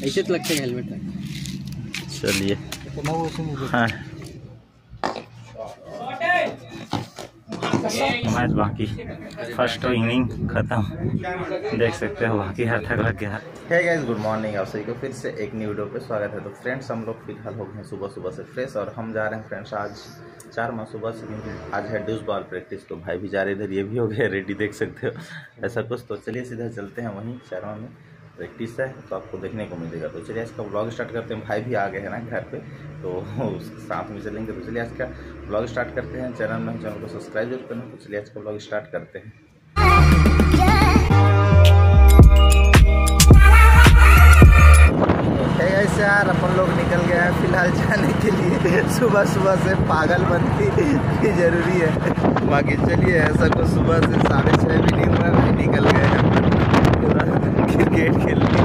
ऐसे तो लगता है हेलमेट है। चलिए हाँ मैच बाकी फर्स्ट इनिंग खत्म, देख सकते हो बाकी हर तक लग गया। हे गाइस गुड मॉर्निंग, आप सभी को फिर से एक न्यू वीडियो पे स्वागत है। तो फ्रेंड्स हम लोग फिलहाल हो गए सुबह सुबह से फ्रेश और हम जा रहे हैं फ्रेंड्स आज 4 माह सुबह से, क्योंकि आज है ड्यूस बॉल प्रैक्टिस। तो भाई भी जा रहे इधर, ये भी हो गया रेडी, देख सकते हो ऐसा कुछ। तो चलिए सीधा चलते हैं, वहीं 4 माह में प्रैक्टिस है तो आपको देखने को मिलेगा। तो चलिए इसका ब्लॉग स्टार्ट करते हैं। भाई भी आ गए हैं ना घर पे, तो उसके साथ में चलेंगे। तो चलिए आज का ब्लॉग स्टार्ट करते हैं। चैनल को सब्सक्राइब जरूर करना। तो चलिए आज का ब्लॉग स्टार्ट करते हैं। यार अपन लोग निकल गए हैं फिलहाल जाने के लिए। सुबह सुबह से पागलबंदी भी जरूरी है। बाकी चलिए ऐसा कुछ सुबह से 6:30 भी नहीं हुआ, भी निकल गए हैं क्रिकेट खेलने।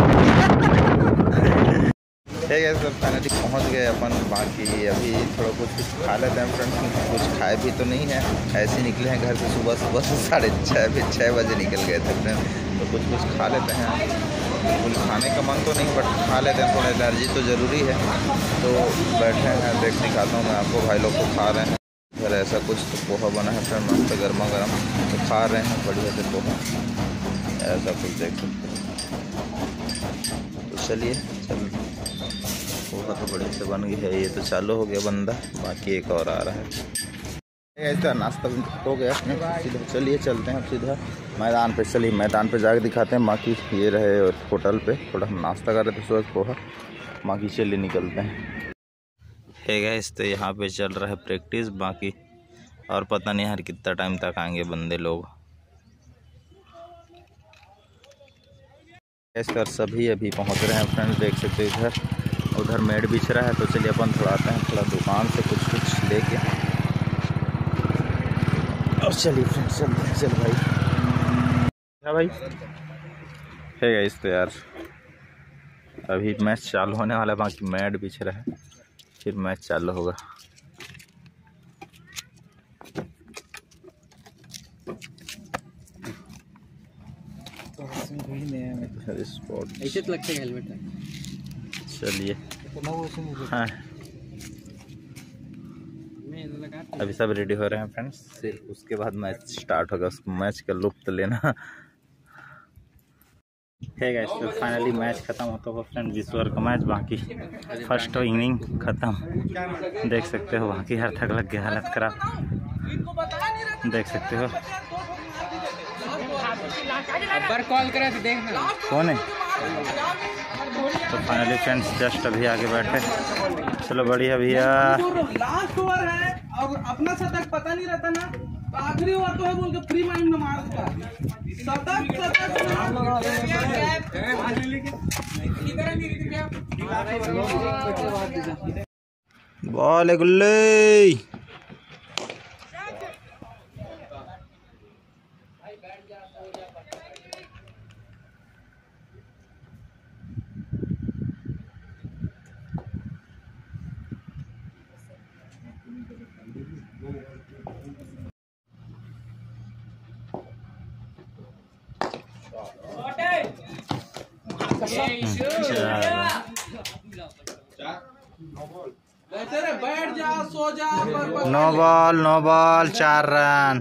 सर फाइनली पहुंच गए अपन। बाकी अभी थोड़ा कुछ खा लेते हैं फ्रेंड्स, कुछ खाए भी तो नहीं है, ऐसे ही निकले हैं घर से सुबह सुबह से 6:30 बजे निकल गए थे फ्रेंड। तो कुछ खा लेते हैं। बिल्कुल खाने का मन तो नहीं बट खा लेते हैं, थोड़ा एनर्जी तो ज़रूरी है। तो बैठे हैं, देख दिखाता हूँ मैं आपको। भाई लोग को खा रहे हैं अगर ऐसा कुछ। तो पोहा बना है फ्रेंड मस्त गर्मा गर्म, तो खा रहे हैं बढ़िया से पोहा, ऐसा कुछ देख सकते हैं। तो चलिए पोहा तो बढ़िया से बन गया है, ये तो चालू हो गया बंदा, बाकी एक और आ रहा है। ऐसा नाश्ता हो गया सीधा। चलिए चलते हैं सीधा मैदान पे। चलिए मैदान पे जाके दिखाते हैं। बाकी ये रहे होटल पे, थोड़ा हम नाश्ता कर रहे थे सुबह पोहा। बाकी चलिए निकलते हैं। है गाइस तो यहाँ पे चल रहा है प्रैक्टिस। बाकी और पता नहीं यार कितना टाइम तक आएंगे बंदे लोग। सर सभी अभी पहुँच रहे हैं फ्रेंड्स, देख सकते हो उधर मेड बिछ रहा है। तो चलिए अपन थोड़ा आते हैं, थोड़ा दुकान से कुछ लेके और चलिए फ्रेंड्स चलते हैं। चल भाई क्या भाई है गाइस तो यार अभी मैच चालू होने वाला है। बाकी मैट बिछ रहा है, फिर मैच चालू होगा। ऐसे तो लगता है हेलमेट है। चलिए हाँ अभी सब रेडी हो रहे हैं फ्रेंड्स, सिर्फ उसके बाद मैच स्टार्ट होगा। उसको मैच का लुत्फ लेना है गाइस। तो फाइनली मैच खत्म होता हुआ फ्रेंड, 20 ओवर का मैच बाकी फर्स्ट इनिंग खत्म, देख सकते हो बाकी हर तक लग गया, हालत खराब देख सकते हो। कॉल करा तो देखना कौन है। तो फाइनली फ्रेंड्स जस्ट अभी आगे बैठे। चलो बढ़िया भैया। लास्ट ओवर है और अपना शतक पता नहीं रहता ना, तो आखिरी ओवर तो है बोल के फ्री माइंड में मार देता। बॉल गुल्ले बैठ जा सो जा। No ball 4 run.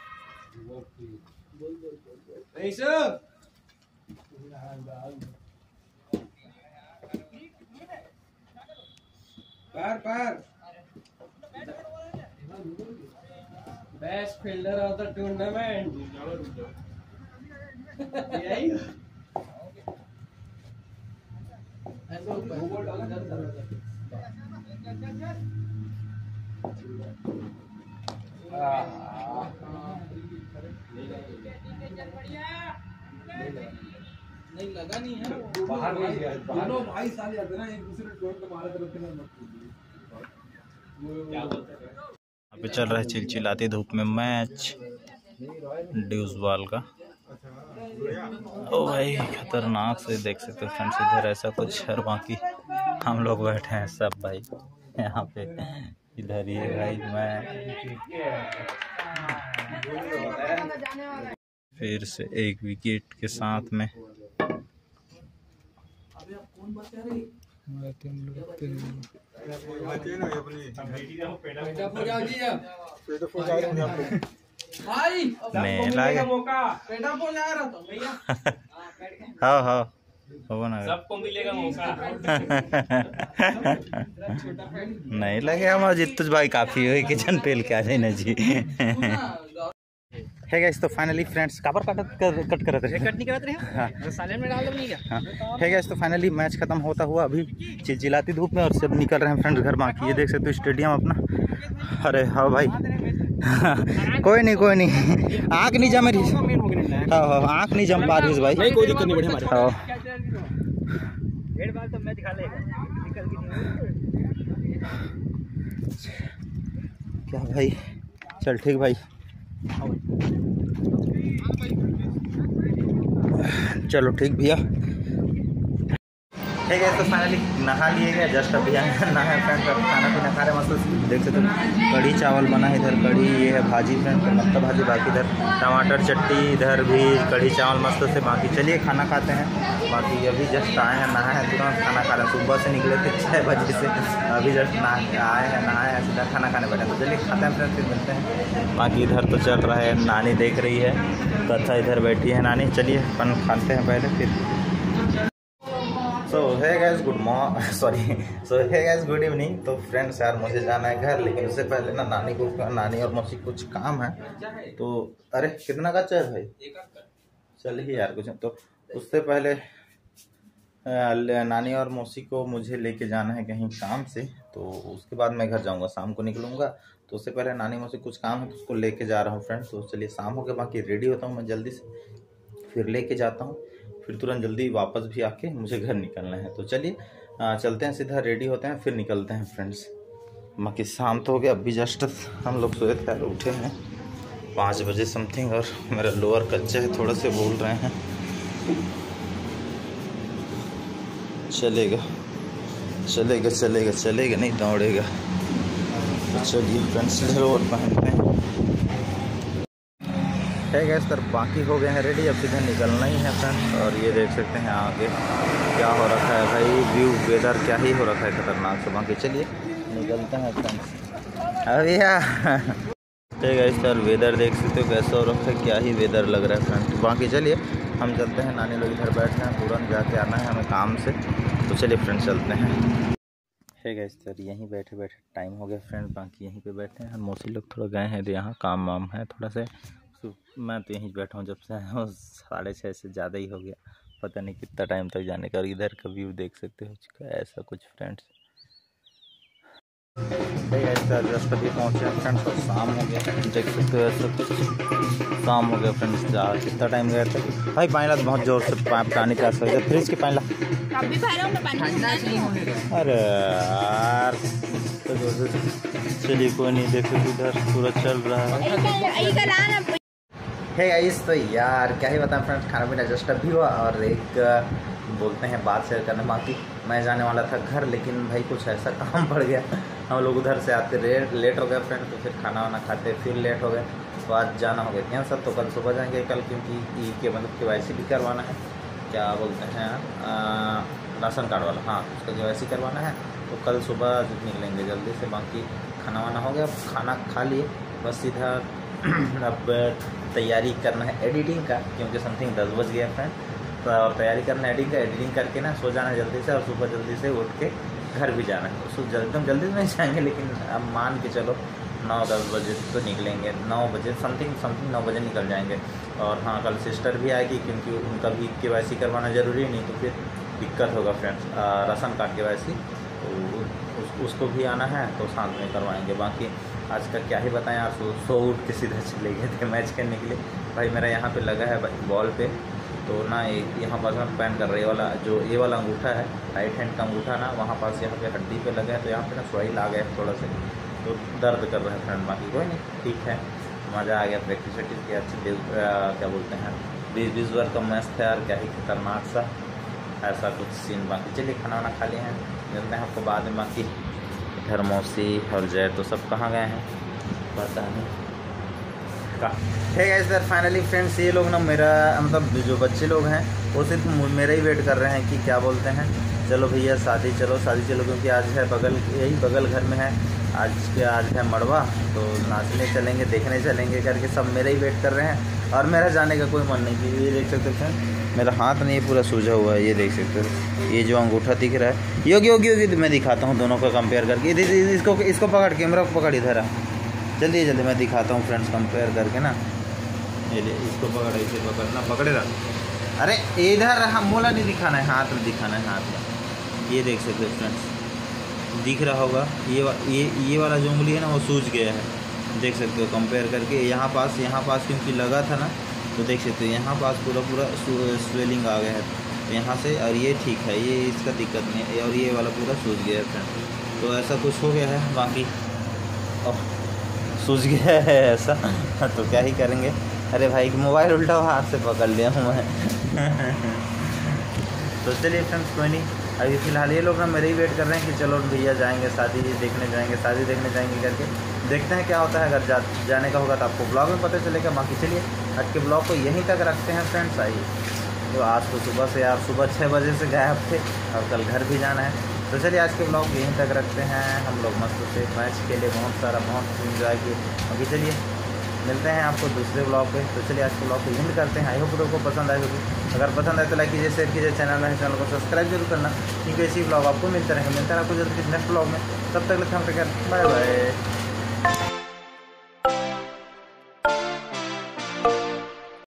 Best fielder of the tournament. नहीं लगा नहीं है बाहर नहीं गया। दोनों भाई साले आते ना एक दूसरे टोन पे मारे तरफ ना मत क्या बोलते हैं। यहाँ पे चल रहा है चिलचिलाती धूप में मैच ड्यूस बॉल का। ओ भाई खतरनाक से देख सकते हो फ्रेंड्स इधर ऐसा कुछ। और बाकी हम लोग बैठे हैं सब भाई यहाँ पे। इधर ये भाई मैं फिर से एक विकेट के साथ में हाँ हाँ सबको मिलेगा मौका। नहीं लगे हमारा जितुज भाई काफी हो किचन पेल के आ जाए ना जी। है गाइस, तो फाइनली फ्रेंड्स काबर कट करते रहे, कट नहीं करते रहे। हाँ साइलेंट में डाल दो नहीं क्या। हाँ है गाइस, तो फाइनली मैच खत्म होता हुआ अभी चिलचिलाती धूप में और सब निकल रहे हैं फ्रेंड्स घर। बाकी ये देख सकते हो स्टेडियम अपना। अरे हाँ भाई कोई नहीं आँख नहीं जम रही। हाँ हाँ आँख नहीं जम पा रही भाई। नहीं कोई दिक्कत नहीं बढ़िया हमारे। हाँ क्या भाई, चल ठीक भाई, चलो ठीक भैया। ठीक है, तो फाइनली नहा लिए गए, जस्ट अभी नहा फ्रेंड का खाना पीना खा रहे मस्त देख सकते हो। कढ़ी चावल बना है, इधर कढ़ी, ये है भाजी फ्रेंड मतलब भाजी, बाकी इधर टमाटर चटनी, इधर भी कढ़ी चावल मस्त से। बाकी चलिए खाना खाते हैं। बाकी अभी जस्ट आए हैं, नहा है तुरंत खाना खा रहे हैं। सुबह से निकले थे 6 बजे से, अभी जस्ट आए हैं, नहाए हैं, सीधा खाना खाने बैठे। तो चलिए खाते हैं फ्रेंड, फिर मिलते हैं। बाकी इधर तो चल रहा है, नानी देख रही है कथा, इधर बैठी है नानी। चलिए अपन खाते हैं पहले फिर। So hi guys good morning, sorry so hi guys good evening. तो फ्रेंड्स यार मुझे जाना है घर, लेकिन उससे पहले ना नानी और मौसी कुछ काम है। तो अरे कितना का चाहिए भाई, चलिए यार कुछ। तो उससे पहले नानी और मौसी को मुझे लेके जाना है कहीं काम से, तो उसके बाद मैं घर जाऊंगा, शाम को निकलूंगा। तो उससे पहले नानी मौसी कुछ काम है तो उसको लेके जा रहा हूँ फ्रेंड्स। तो चलिए शाम हो गया, बाकी रेडी होता हूँ मैं जल्दी से, फिर लेके जाता हूँ, फिर तुरंत जल्दी वापस भी आके मुझे घर निकलना है। तो चलिए चलते हैं, सीधा रेडी होते हैं, फिर निकलते हैं फ्रेंड्स। बाकी शाम तो हो गया, अभी जस्ट हम लोग सोए थे, उठे हैं 5 बजे समथिंग, और मेरा लोअर कच्चा है, थोड़ा से बोल रहे हैं। चलेगा चलेगा चलेगा चलेगा, नहीं दौड़ेगा। तो चलिए फ्रेंड्स लोअर पहनते हैं। है गैस सर, बाकी हो गए हैं रेडी, अब सीधे निकलना ही है फ्रेंड्स। और ये देख सकते हैं आगे क्या हो रखा है भाई, व्यू वेदर क्या ही हो रखा है खतरनाक से। बाकी चलिए निकलते हैं फ्रेंड्स। अभी ठीक है सर, वेदर देख सकते हो कैसा हो रखा है, क्या ही वेदर लग रहा है फ्रेंड्स। बाकी चलिए हम चलते हैं, नानी लोग इधर बैठे हैं, तुरंत जाके आना है हमें काम से। तो चलिए फ्रेंड्स चलते हैं। है गैस सर, यहीं बैठे बैठे टाइम हो गया फ्रेंड्स, बाकी यहीं पे बैठे हैं। मौसी लोग थोड़ा गए हैं तो यहाँ काम वाम है थोड़ा से, मैं तो यहीं बैठा हूँ जब से 6:30 से ज़्यादा ही हो गया, पता नहीं कितना टाइम तक जाने का। और इधर का व्यू देख सकते हो ऐसा कुछ फ्रेंड्स। सर जस्ट अभी पहुँचे हैं फ्रेंड्स, और शाम हो गया, देख सकते हो ऐसा कुछ शाम हो गया फ्रेंड्स। कितना टाइम गया था भाई, पानी ला बहुत ज़ोर से, पानी प्यास हो गया, फ्रिज के पानी ला। अरे यार चलिए कोई नहीं, देखो इधर पूरा चल रहा है। है गाइस, तो यार क्या ही बताएं फ्रेंड्स, खाना पीना जस्ट अभी हुआ, और एक बोलते हैं बात शेयर करने। बाकी मैं जाने वाला था घर, लेकिन भाई कुछ ऐसा काम पड़ गया, हम लोग उधर से आते लेट हो गया फ्रेंड। तो फिर खाना वाना खाते फिर लेट हो गए, तो आज जाना हो गया कैंसल। तो कल सुबह जाएंगे कल, क्योंकि ई के मतलब KYC भी करवाना है, क्या बोलते हैं राशन कार्ड वाला, हाँ उसका KYC करवाना है। तो कल सुबह निकलेंगे जल्दी से। बाकी खाना वाना हो गया, खाना खा लिए, बस सीधा अब तैयारी करना है एडिटिंग का, क्योंकि समथिंग 10 बज गया फ्रेंड। तो और तैयारी करना है एडिटिंग का, एडिटिंग करके ना सो जाना है जल्दी से, और सुबह जल्दी से उठ के घर भी जाना है। उसको एकदम जल्दी नहीं जाएंगे, लेकिन अब मान के चलो 9-10 बजे तो निकलेंगे, 9 बजे समथिंग 9 बजे निकल जाएंगे। और हाँ कल सिस्टर भी आएगी, क्योंकि उनका भी KYC करवाना ज़रूरी नहीं, तो फिर दिक्कत होगा फ्रेंड्स। राशन कार्ड KYC तो उसको भी आना है, तो साथ में करवाएंगे। बाकी आज का क्या ही बताएं यार, सो उठ के सीधा चले गए थे मैच खेलने के लिए। भाई मेरा यहाँ पे लगा है बॉल पे, तो ना एक यहाँ पास मैं पैन कर रही वाला, जो ये वाला अंगूठा है, राइट हैंड का अंगूठा ना, वहाँ पास यहाँ पे हड्डी पे लगा है, तो यहाँ पे ना स्वाइल आ गया थोड़ा से, तो दर्द कर रहे हैं फ्रेंड। बाकी कोई नहीं, ठीक है, मज़ा आ गया, प्रैक्टिस वैक्टिस की अच्छी। क्या बोलते हैं 20 ओवर का मैच था यार, क्या ही खतरनाक सा ऐसा कुछ सीन। बाकी चलिए खाना वाना खा लिए हैं, मिलते हैं आपको बाद में। बाकी इधर मौसी और जय तो सब कहाँ गए हैं पता नहीं। ठीक है सर, फाइनली फ्रेंड्स ये लोग ना मेरा मतलब जो बच्चे लोग हैं वो सिर्फ मेरा ही वेट कर रहे हैं कि क्या बोलते हैं चलो भैया शादी चलो क्योंकि आज है बगल, यही बगल घर में है आज है मड़वा, तो नाचने चलेंगे, देखने चलेंगे करके सब मेरे ही वेट कर रहे हैं और मेरा जाने का कोई मन नहीं। ये देख सकते हैं मेरा हाथ नहीं पूरा सूझा हुआ है, ये देख सकते हो, ये जो अंगूठा दिख रहा है योगी मैं दिखाता हूँ दोनों का कंपेयर करके। इसको पकड़, कैमरा को पकड़, इधर आ जल्दी मैं दिखाता हूँ फ्रेंड्स कंपेयर करके ना। ये इसको पकड़, इसे पकड़ना, पकड़े रहा, अरे इधर मोला नहीं दिखाना है, हाथ में दिखाना है, हाथ में। ये देख सकते हो फ्रेंड्स, दिख रहा होगा ये वाला जो उंगली है ना वो सूज गया है, देख सकते हो कंपेयर करके। यहाँ पास क्योंकि लगा था ना, तो देख सकते हो यहाँ पास पूरा स्वेलिंग आ गया है यहाँ से, और ये ठीक है, ये इसका दिक्कत नहीं है, और ये वाला पूरा सूज गया है फ्रेंड। तो ऐसा कुछ हो गया है, बाकी सूज गया है ऐसा तो क्या ही करेंगे। अरे भाई मोबाइल उल्टा हाथ से पकड़ लिया हूँ मैं तो चलिए फ्रेंड्स कोई नहीं, अभी फ़िलहाल ये लोग ना मेरे ही वेट कर रहे हैं कि चलो भैया जाएंगे शादी देखने जाएंगे करके, देखते हैं क्या होता है। अगर जाने का होगा तो आपको ब्लॉग में पता चलेगा। बाकी चलिए आज के ब्लॉग को यहीं तक रखते हैं फ्रेंड्स। आइए, तो आज तो सुबह से आप सुबह 6 बजे से गायब थे और कल घर भी जाना है, तो चलिए आज के ब्लॉग यहीं तक रखते हैं। हम लोग मस्त से मैच खेले, बहुत इन्जॉय किए। अभी चलिए मिलते हैं आपको दूसरे ब्लॉग पे। तो चलिए आज के ब्लॉग को यहीं करते हैं। आई होप लोगों को पसंद आए होगी, अगर पसंद आए तो लाइक कीजिए, शेयर कीजिए, चैनल को सब्सक्राइब जरूर करना, क्योंकि ऐसी ब्लॉग आपको मिलते रहेंगे। मिलता है आपको जल्दी नेक्स्ट ब्लॉग में, तब तक बाय बाय।